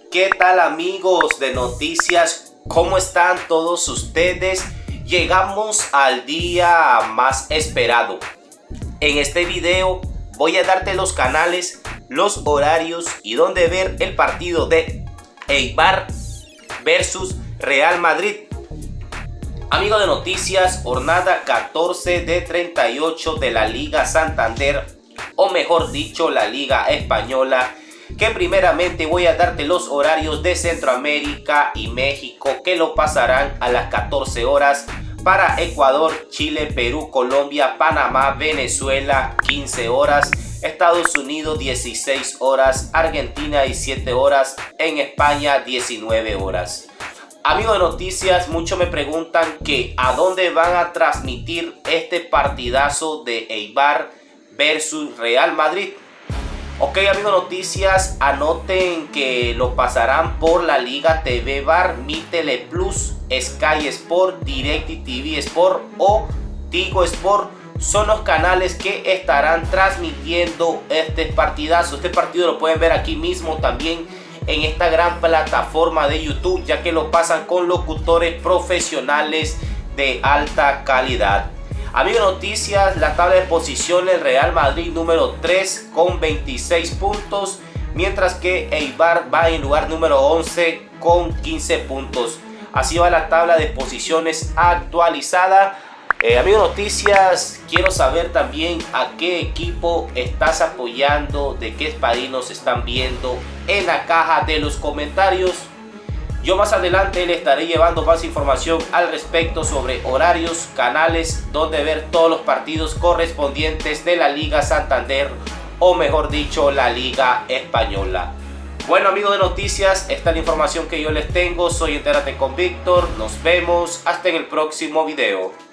¿Qué tal, amigos de noticias? ¿Cómo están todos ustedes? Llegamos al día más esperado. En este video voy a darte los canales, los horarios y dónde ver el partido de Eibar versus Real Madrid. Amigos de noticias, jornada 14 de 38 de la Liga Santander, o mejor dicho, la Liga Española, que primeramente voy a darte los horarios de Centroamérica y México, que lo pasarán a las 14 horas para Ecuador, Chile, Perú, Colombia, Panamá, Venezuela, 15 horas, Estados Unidos 16 horas, Argentina 17 horas, en España 19 horas. Amigos de noticias, muchos me preguntan que a dónde van a transmitir este partidazo de Eibar versus Real Madrid. Ok, amigos de noticias, anoten que lo pasarán por la Liga TV Bar, Mi Tele Plus, Sky Sport, DirecTV Sport o Tigo Sport. Son los canales que estarán transmitiendo este partidazo. Este partido lo pueden ver aquí mismo también en esta gran plataforma de YouTube, ya que lo pasan con locutores profesionales de alta calidad. Amigos de noticias, la tabla de posiciones: Real Madrid número 3 con 26 puntos, mientras que Eibar va en lugar número 11 con 15 puntos. Así va la tabla de posiciones actualizada. Amigos de noticias, quiero saber también a qué equipo estás apoyando, de qué padrinos están viendo, en la caja de los comentarios. Yo más adelante le estaré llevando más información al respecto sobre horarios, canales, donde ver todos los partidos correspondientes de la Liga Santander, o mejor dicho, la Liga Española. Bueno, amigos de noticias, esta es la información que yo les tengo. Soy Entérate con Víctor. Nos vemos hasta en el próximo video.